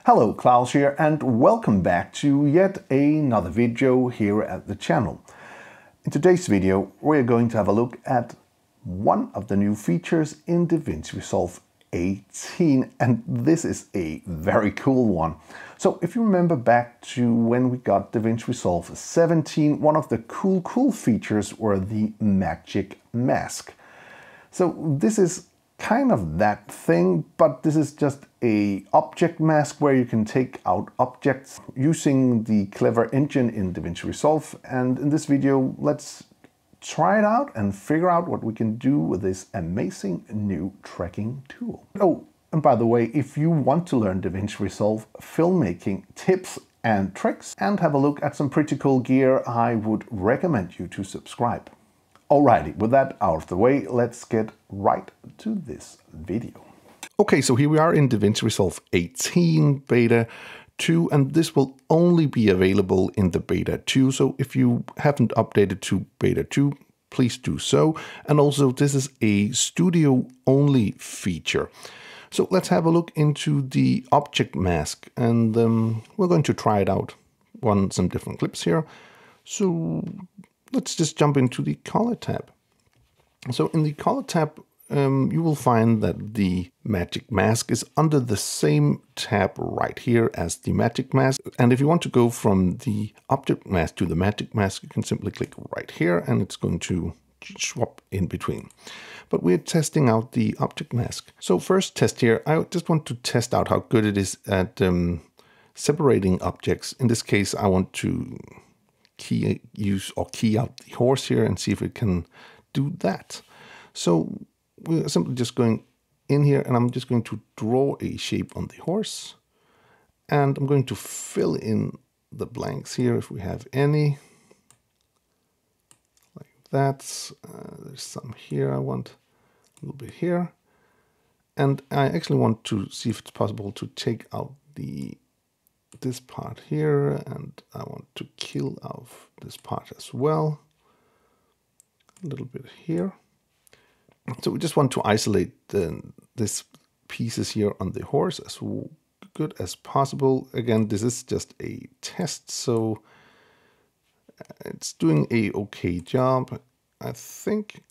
Hello, Klaus here, and welcome back to yet another video here at the channel. In today's video, we're going to have a look at one of the new features in Davinci Resolve 18, and this is a very cool one. So if you remember back to when we got Davinci Resolve 17, one of the cool features were the magic mask. So this is kind of that thing, but this is just a object mask where you can take out objects using the clever engine in Davinci Resolve. And in this video, let's try it out and figure out what we can do with this amazing new tracking tool. Oh, and by the way, if you want to learn Davinci Resolve filmmaking tips and tricks and have a look at some pretty cool gear, I would recommend you to subscribe. Alrighty, with that out of the way, let's get right to this video. Okay, so here we are in Davinci Resolve 18 Beta 2, and this will only be available in the Beta 2. So if you haven't updated to Beta 2, please do so. And also, this is a studio-only feature. So let's have a look into the object mask, and we're going to try it out on some different clips here. So let's just jump into the color tab. So in the color tab, you will find that the magic mask is under the same tab right here as the magic mask. And if you want to go from the object mask to the magic mask, you can simply click right here and it's going to swap in between. But we're testing out the object mask. So first test here, I just want to test out how good it is at separating objects. In this case, I want to key out the horse here and see if it can do that. So we're simply just going in here and I'm just going to draw a shape on the horse. And I'm going to fill in the blanks here if we have any. Like that. There's some here I want, a little bit here. And I actually want to see if it's possible to take out this part here, and I want to kill off this part as well. A little bit here. So we just want to isolate these pieces here on the horse as good as possible. Again, this is just a test, so it's doing a okay job. I think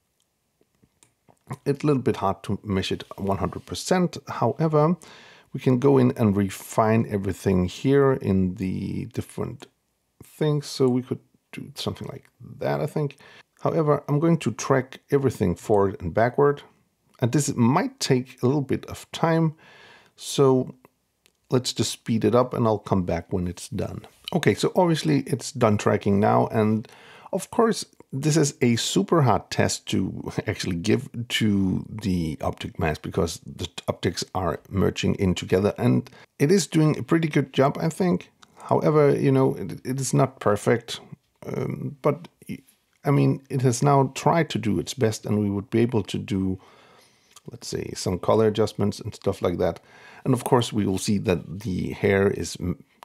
it's a little bit hard to measure it 100%. However, we can go in and refine everything here in the different things. So we could do something like that, I think. However, I'm going to track everything forward and backward. And this might take a little bit of time. So let's just speed it up and I'll come back when it's done. Okay, so obviously it's done tracking now. And of course, this is a super hard test to actually give to the object mask because the objects are merging in together, and it is doing a pretty good job, I think. However, you know, it is not perfect, but I mean, it has now tried to do its best, and we would be able to do, let's say, some color adjustments and stuff like that. And of course, we will see that the hair is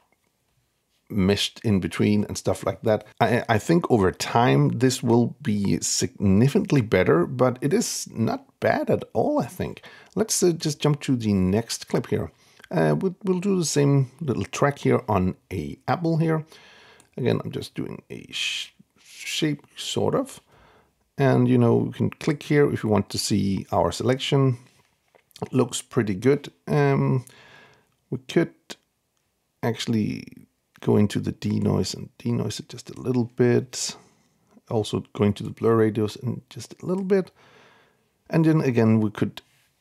meshed in between and stuff like that. I think over time this will be significantly better, but it is not bad at all, I think. Let's just jump to the next clip here. We'll do the same little track here on a apple here. Again, I'm just doing a shape, sort of. And, you know, you can click here if you want to see our selection. It looks pretty good. We could actually go into the denoise and denoise it just a little bit. Also going to the blur radius and just a little bit. And then again, we could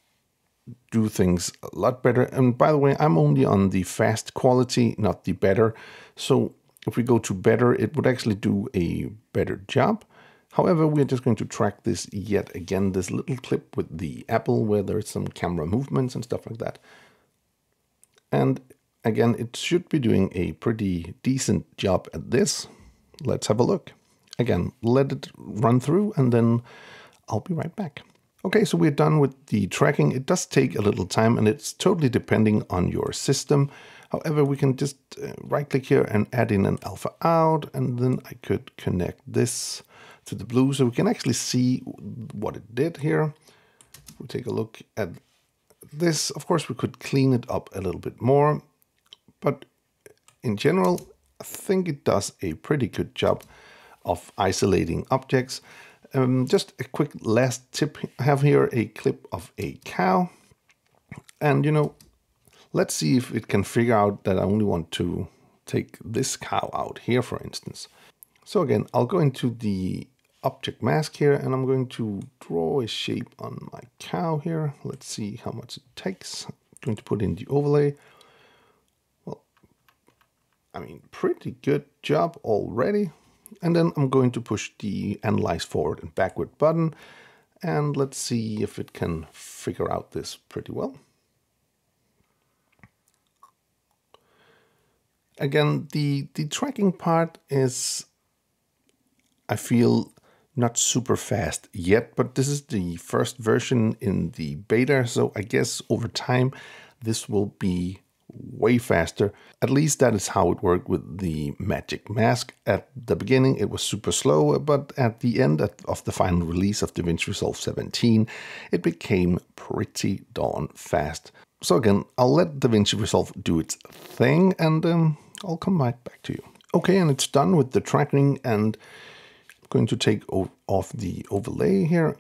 do things a lot better. And by the way, I'm only on the fast quality, not the better. So if we go to better, it would actually do a better job. However, we're just going to track this yet again, this little clip with the apple where there's some camera movements and stuff like that. And again, it should be doing a pretty decent job at this. Let's have a look. Again, let it run through and then I'll be right back. Okay, so we're done with the tracking. It does take a little time and it's totally depending on your system. However, we can just right click here and add in an alpha out, and then I could connect this to the blue so we can actually see what it did here. We'll take a look at this. Of course, we could clean it up a little bit more. but in general, I think it does a pretty good job of isolating objects. Just a quick last tip. I have here a clip of a cow. And, let's see if it can figure out that I only want to take this cow out here, for instance. So again, I'll go into the object mask here, and I'm going to draw a shape on my cow here. Let's see how much it takes. I'm going to put in the overlay. Well, I mean, pretty good job already. And then I'm going to push the Analyze Forward and Backward button. And let's see if it can figure out this pretty well. Again, the tracking part is, I feel, not super fast yet, but this is the first version in the beta, so I guess over time this will be way faster. At least that is how it worked with the Magic Mask. At the beginning it was super slow, but at the end of the final release of Davinci Resolve 17, it became pretty darn fast. So again, I'll let Davinci Resolve do its thing, and I'll come right back to you. Okay, and it's done with the tracking, and I'm going to take off the overlay here.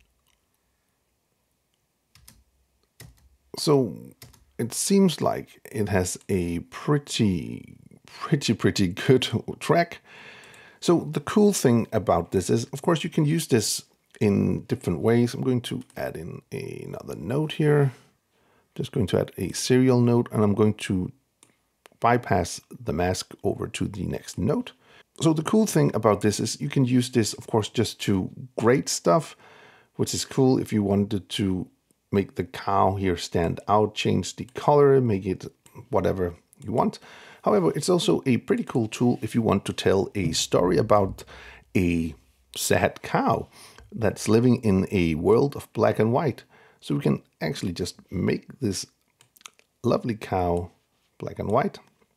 So it seems like it has a pretty good track. So the cool thing about this is, of course, you can use this in different ways. I'm going to add in another note here. Just going to add a serial note, and I'm going to bypass the mask over to the next note. So the cool thing about this is you can use this, of course, just to grade stuff, which is cool if you wanted to make the cow here stand out, change the color, make it whatever you want. However, it's also a pretty cool tool if you want to tell a story about a sad cow that's living in a world of black and white. So we can actually just make this lovely cow black and white,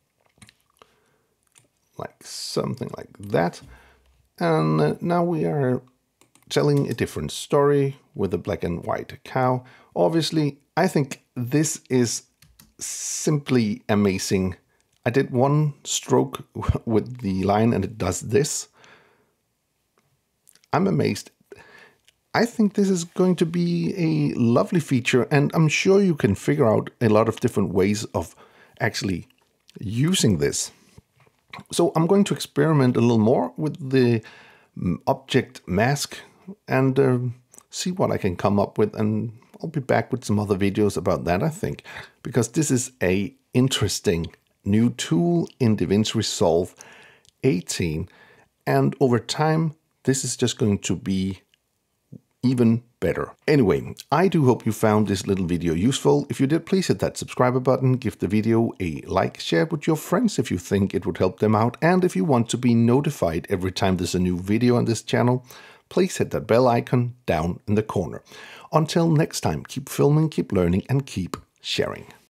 like something like that. And now we are telling a different story with a black and white cow. Obviously, I think this is simply amazing. I did one stroke with the line and it does this. I'm amazed. I think this is going to be a lovely feature, and I'm sure you can figure out a lot of different ways of actually using this. So I'm going to experiment a little more with the object mask and see what I can come up with, and I'll be back with some other videos about that, I think, because this is a interesting new tool in Davinci Resolve 18, and over time this is just going to be even better. Anyway, I do hope you found this little video useful. If you did, please hit that subscribe button, give the video a like, share it with your friends if you think it would help them out, and if you want to be notified every time there's a new video on this channel, please hit that bell icon down in the corner. Until next time, keep filming, keep learning, and keep sharing.